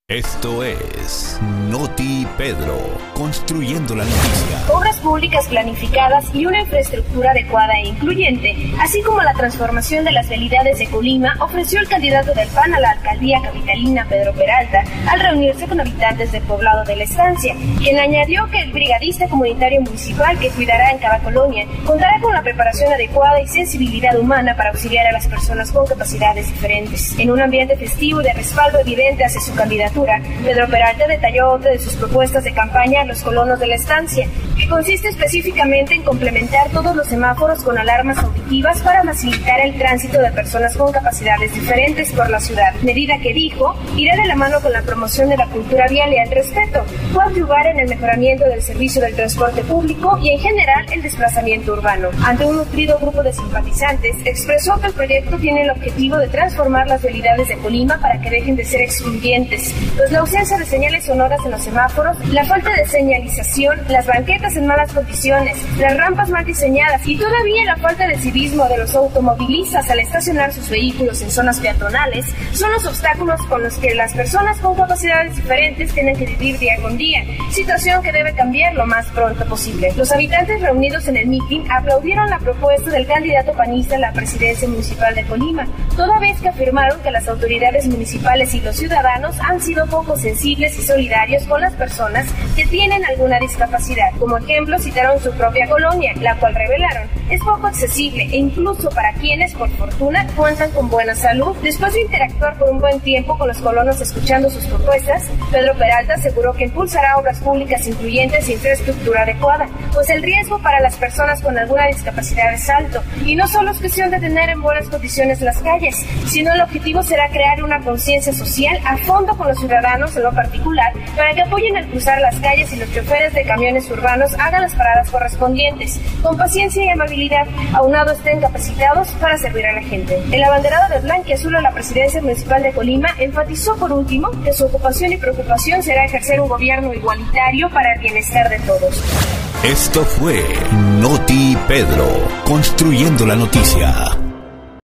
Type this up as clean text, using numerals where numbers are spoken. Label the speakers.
Speaker 1: Esto es Noti Pedro, construyendo la noticia.
Speaker 2: Obras públicas planificadas y una infraestructura adecuada e incluyente, así como la transformación de las vialidades de Colima, ofreció el candidato del PAN a la alcaldía capitalina, Pedro Peralta, al reunirse con habitantes del poblado de La Estancia, quien añadió que el brigadista comunitario municipal que cuidará en cada colonia contará con la preparación adecuada y sensibilidad humana para auxiliar a las personas con capacidades diferentes. En un ambiente festivo y de respaldo evidente hacia su candidatura, Pedro Peralta detalló otra de sus propuestas de campaña a los colonos de La Estancia, que consiste específicamente en complementar todos los semáforos con alarmas auditivas para facilitar el tránsito de personas con capacidades diferentes por la ciudad, medida que dijo irá de la mano con la promoción de la cultura vial y el respeto, coadyuvar en el mejoramiento del servicio del transporte público y en general el desplazamiento urbano. Ante un nutrido grupo de simpatizantes, expresó que el proyecto tiene el objetivo de transformar las vialidades de Colima para que dejen de ser excluyentes, pues la ausencia de señales sonoras en los semáforos, la falta de señalización, las banquetas en malas condiciones, las rampas mal diseñadas y todavía la falta de civismo de los automovilistas al estacionar sus vehículos en zonas peatonales son los obstáculos con los que las personas con capacidades diferentes tienen que vivir día con día, situación que debe cambiar lo más pronto posible. Los habitantes reunidos en el mitin aplaudieron la propuesta del candidato panista a la presidencia municipal de Colima, toda vez que afirmaron que las autoridades municipales y los ciudadanos han sido poco sensibles y solidarios con las personas que tienen alguna discapacidad. Como ejemplo citaron su propia colonia, la cual revelaron es poco accesible e incluso para quienes por fortuna cuentan con buena salud. Después de interactuar por un buen tiempo con los colonos escuchando sus propuestas, Pedro Peralta aseguró que impulsará obras públicas incluyentes e infraestructura adecuada, pues el riesgo para las personas con alguna discapacidad es alto y no solo es cuestión de tener en buenas condiciones las calles, sino el objetivo será crear una conciencia social a fondo con los ciudadanos en lo particular para que apoyen al cruzar las calles y los choferes de camiones urbanos hagan las paradas correspondientes, con paciencia y amabilidad, aunado estén capacitados para servir a la gente. El abanderado de blanquiazul a la presidencia municipal de Colima enfatizó por último que su ocupación y preocupación será ejercer un gobierno igualitario para el bienestar de todos.
Speaker 1: Esto fue Noti Pedro, construyendo la noticia.